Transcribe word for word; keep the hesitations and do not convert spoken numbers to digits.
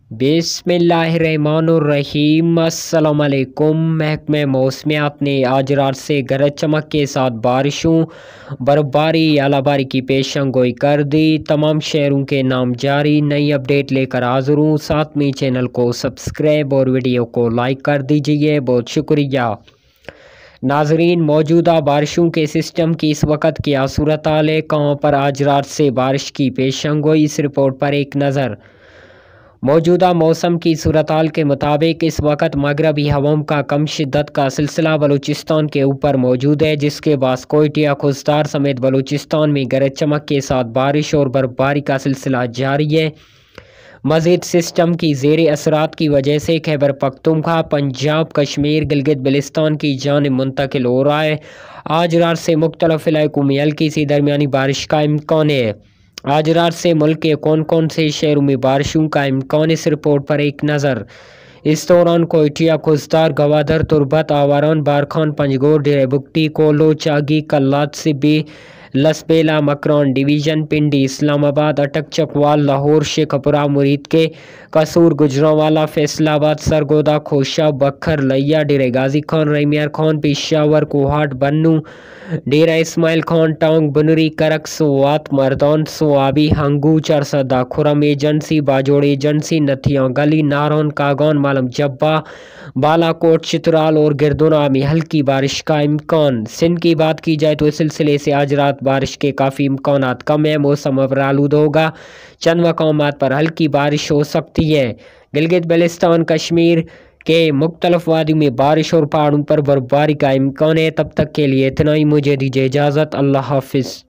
बिस्मिल्लाहिर्रहमानुर्रहीम। अस्सलाम वालेकुम। महकमे मौसमियात ने आज रात से गरज चमक के साथ बारिशों, बर्फबारी, आलाबारी की पेशंगोई कर दी। तमाम शहरों के नाम जारी। नई अपडेट लेकर हाजिर हूँ। साथ में चैनल को सब्सक्राइब और वीडियो को लाइक कर दीजिए, बहुत शुक्रिया। नाजरीन, मौजूदा बारिशों के सिस्टम की इस वक्त क्या सूरत हाल है, कहाँ पर आज रात से बारिश की पेशंगोई, इस रिपोर्ट पर एक नज़र। मौजूदा मौसम की सूरत हाल के मुताबिक इस वक्त मगरबी हवाओं का कम शिद्दत का सिलसिला बलूचिस्तान के ऊपर मौजूद है, जिसके बाद कोयटा, खुजदार समेत बलूचिस्तान में गरज चमक के साथ बारिश और बर्फबारी का सिलसिला जारी है। मज़ीद सिस्टम की ज़ेर असरात की वजह से खैबर पख्तूनख्वा, पंजाब, कश्मीर, गिलगित बिल्तिस्तान की जानिब मुंतकिल हो रहा है। आज रात से मुख्तलिफ इलाकों में हल्की सी दरमियानी बारिश का इम्कान है। आज रात से मुल्क के कौन कौन से शहरों में बारिशों का इम्कान, इस रिपोर्ट पर एक नज़र। इस दौरान कोयटा, खुजदार, गवादर, तुरबत, आवारान, बारखान, पंजगोर, डेरा बुगटी, कोलो, चागी, कल्लात, सिब्बी, लसबेला, मकरान डिवीज़न, पिंडी, इस्लामाबाद, अटक, चकवाल, लाहौर, शेखपुरा, मुरीद के, कसूर, गुजरांवाला, फैसलाबाद, सरगोदा, खोशा, बखर, लिया, डेरा गाजी खान, रैमियार खान, पेशावर, कोहाट, बन्नू, डेरा इस्माइल खान, टांग, बनरी, करक, सोवात, मर्दान, सोआबी, हंगू, चरसदा, खुरम एजेंसी, बाजोड़ एजेंसी, नथिया गली, नारौन, कागान, मालम जब्बा, बालाकोट, चित्राल और गिरदुना में हल्की बारिश का इम्कान। सिंध की बात की जाए तो इस सिलसिले से आज रात बारिश के काफ़ी इम्कानात कम है। मौसम अबर आलूद होगा, चंद मकामात पर हल्की बारिश हो सकती है। गिलगित बिल्तिस्तान, कश्मीर के मुख्तलिफ वादियों में बारिश और पहाड़ों पर बर्फबारी का इम्कान है। तब तक के लिए इतना ही, मुझे दीजिए इजाज़त। अल्लाह हाफिज़।